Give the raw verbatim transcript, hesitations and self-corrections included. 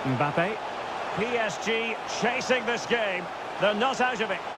Mbappe. P S G chasing this game. They're not out of it.